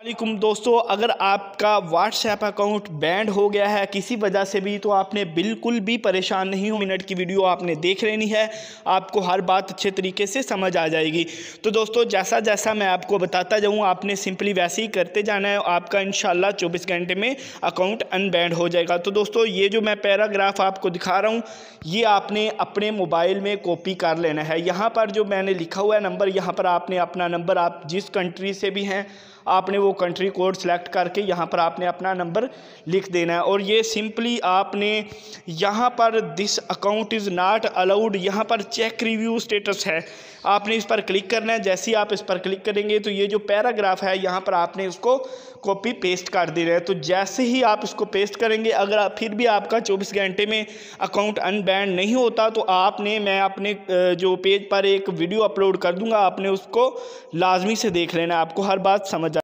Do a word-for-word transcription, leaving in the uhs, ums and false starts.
वालेकुम दोस्तों, अगर आपका व्हाट्सएप अकाउंट बैंड हो गया है किसी वजह से भी तो आपने बिल्कुल भी परेशान नहीं हो। मिनट की वीडियो आपने देख लेनी है, आपको हर बात अच्छे तरीके से समझ आ जाएगी। तो दोस्तों जैसा जैसा मैं आपको बताता जाऊँ आपने सिंपली वैसे ही करते जाना है, आपका इंशाल्लाह चौबीस घंटे में अकाउंट अनबैंड हो जाएगा। तो दोस्तों ये जो मैं पैराग्राफ आपको दिखा रहा हूँ ये आपने अपने मोबाइल में कॉपी कर लेना है। यहाँ पर जो मैंने लिखा हुआ है नंबर, यहाँ पर आपने अपना नंबर, आप जिस कंट्री से भी हैं आपने वो कंट्री कोड सेलेक्ट करके यहाँ पर आपने अपना नंबर लिख देना है। और ये सिंपली आपने यहाँ पर this account is not allowed, यहाँ पर चेक रिव्यू स्टेटस है, आपने इस पर क्लिक करना है। जैसे ही आप इस पर क्लिक करेंगे तो ये जो पैराग्राफ है यहाँ पर आपने उसको कॉपी पेस्ट कर देना है। तो जैसे ही आप इसको पेस्ट करेंगे, अगर फिर भी आपका चौबीस घंटे में अकाउंट अनबैंड नहीं होता तो आपने मैं अपने जो पेज पर एक वीडियो अपलोड कर दूंगा, आपने उसको लाजमी से देख लेना, आपको हर बात समझ